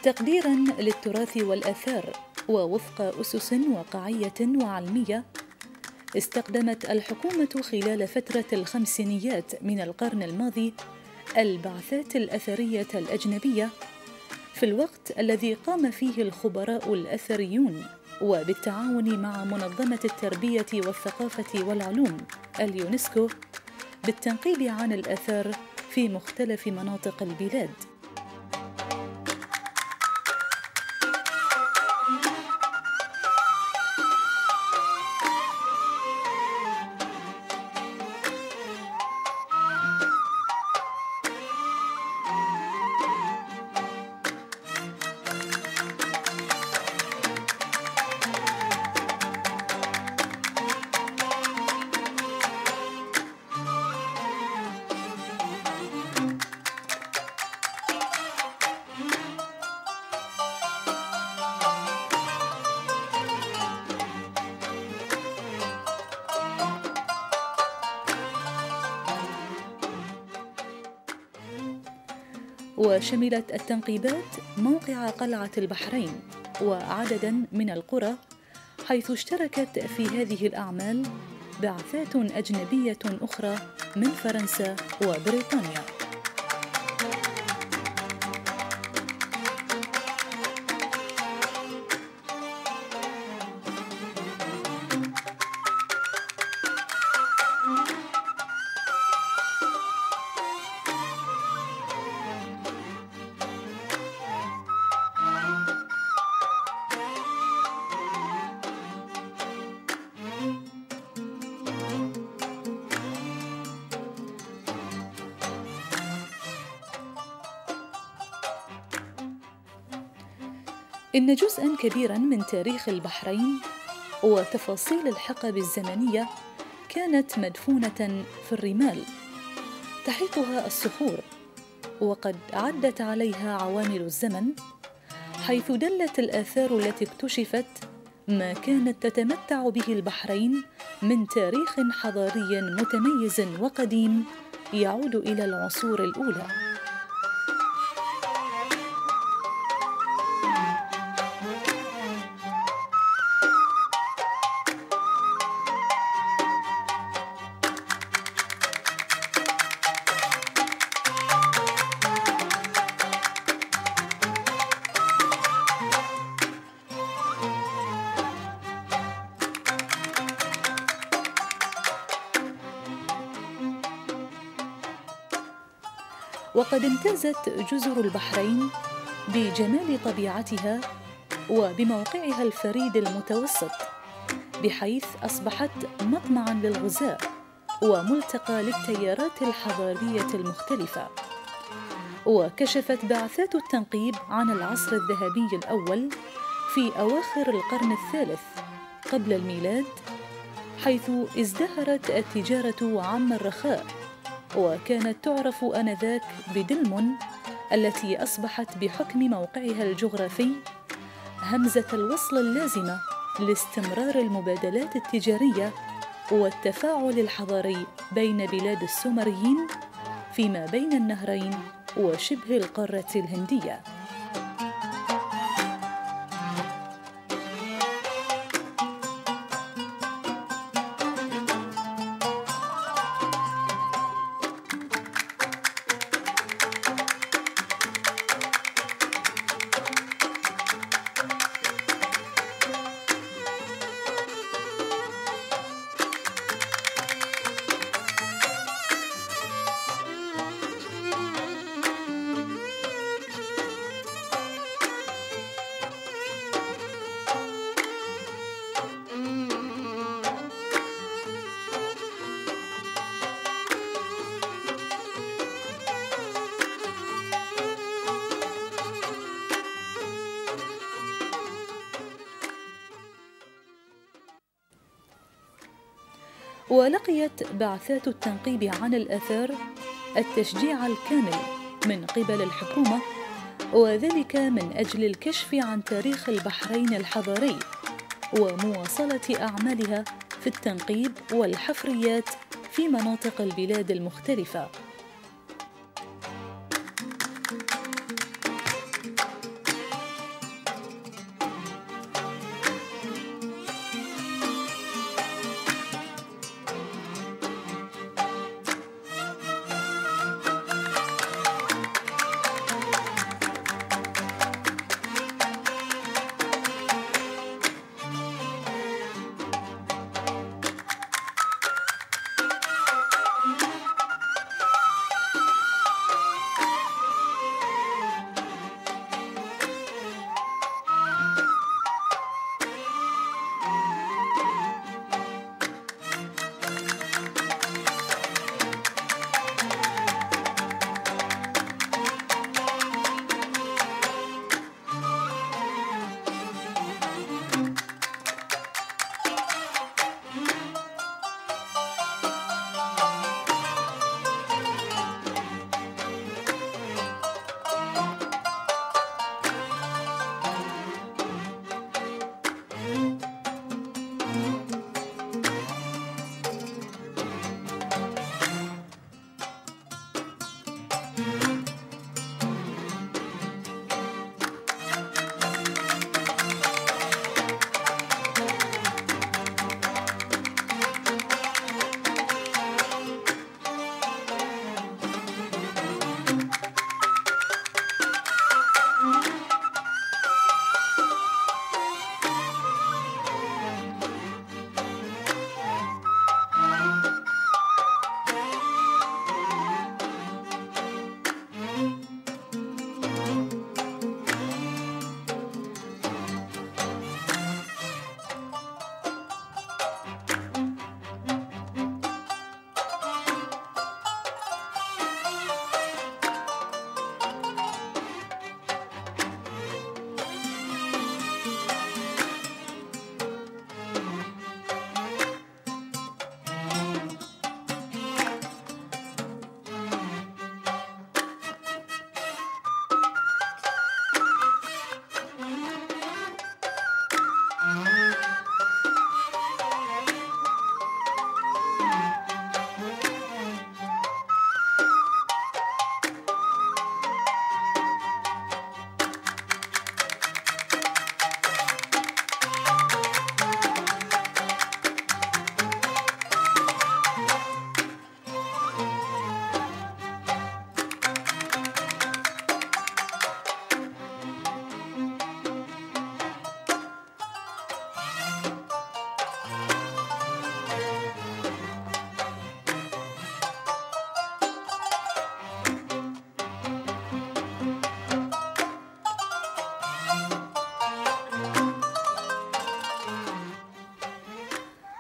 تقديراً للتراث والآثار ووفق أسس واقعية وعلمية، استخدمت الحكومة خلال فترة الخمسينيات من القرن الماضي البعثات الأثرية الأجنبية في الوقت الذي قام فيه الخبراء الأثريون وبالتعاون مع منظمة التربية والثقافة والعلوم اليونسكو بالتنقيب عن الآثار في مختلف مناطق البلاد. وشملت التنقيبات موقع قلعة البحرين وعدداً من القرى، حيث اشتركت في هذه الأعمال بعثات أجنبية أخرى من فرنسا وبريطانيا. إن جزءاً كبيراً من تاريخ البحرين وتفاصيل الحقب الزمنية كانت مدفونة في الرمال تحيطها الصخور، وقد عدت عليها عوامل الزمن، حيث دلت الآثار التي اكتشفت ما كانت تتمتع به البحرين من تاريخ حضاري متميز وقديم يعود إلى العصور الأولى. وقد امتازت جزر البحرين بجمال طبيعتها وبموقعها الفريد المتوسط، بحيث أصبحت مطمعاً للغزاة وملتقى للتيارات الحضارية المختلفة. وكشفت بعثات التنقيب عن العصر الذهبي الأول في أواخر القرن الثالث قبل الميلاد، حيث ازدهرت التجارة عم الرخاء، وكانت تعرف آنذاك بدلمون، التي أصبحت بحكم موقعها الجغرافي همزة الوصل اللازمة لاستمرار المبادلات التجارية والتفاعل الحضاري بين بلاد السومريين فيما بين النهرين وشبه القارة الهندية. ولقيت بعثات التنقيب عن الآثار التشجيع الكامل من قبل الحكومة، وذلك من أجل الكشف عن تاريخ البحرين الحضاري ومواصلة أعمالها في التنقيب والحفريات في مناطق البلاد المختلفة.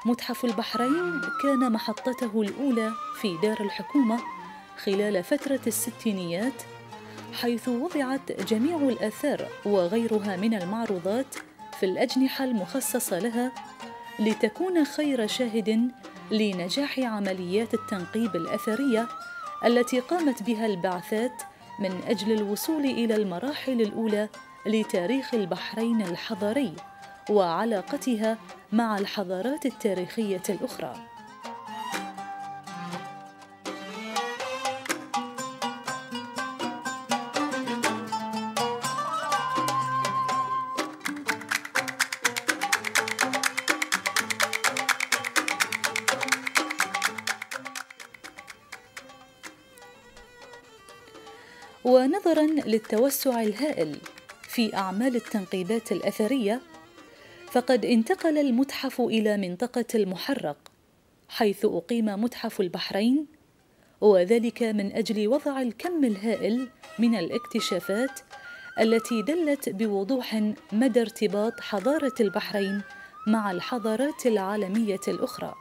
متحف البحرين كان محطته الأولى في دار الحكومة خلال فترة الستينيات، حيث وضعت جميع الآثار وغيرها من المعروضات في الأجنحة المخصصة لها لتكون خير شاهد لنجاح عمليات التنقيب الأثرية التي قامت بها البعثات من أجل الوصول إلى المراحل الأولى لتاريخ البحرين الحضاري وعلاقتها مع الحضارات التاريخية الأخرى. ونظراً للتوسع الهائل في أعمال التنقيبات الأثرية، فقد انتقل المتحف إلى منطقة المحرق، حيث أقيم متحف البحرين، وذلك من أجل وضع الكم الهائل من الاكتشافات التي دلت بوضوح مدى ارتباط حضارة البحرين مع الحضارات العالمية الأخرى.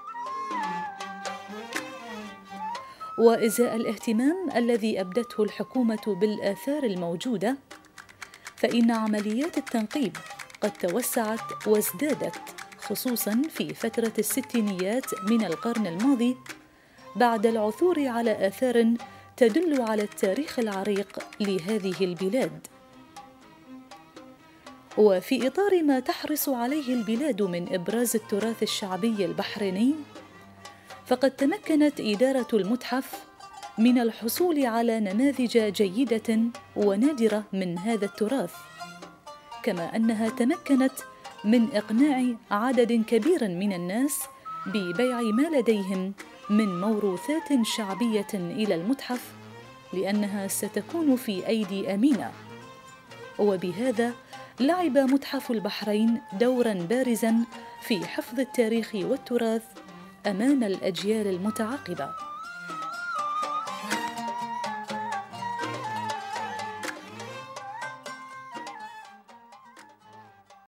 وإزاء الاهتمام الذي أبدته الحكومة بالآثار الموجودة، فإن عمليات التنقيب قد توسعت وازدادت، خصوصاً في فترة الستينيات من القرن الماضي، بعد العثور على آثار تدل على التاريخ العريق لهذه البلاد. وفي إطار ما تحرص عليه البلاد من إبراز التراث الشعبي البحريني، فقد تمكنت إدارة المتحف من الحصول على نماذج جيدة ونادرة من هذا التراث، كما أنها تمكنت من إقناع عدد كبير من الناس ببيع ما لديهم من موروثات شعبية إلى المتحف، لأنها ستكون في أيدي أمينة. وبهذا لعب متحف البحرين دوراً بارزاً في حفظ التاريخ والتراث أمام الأجيال المتعاقبة.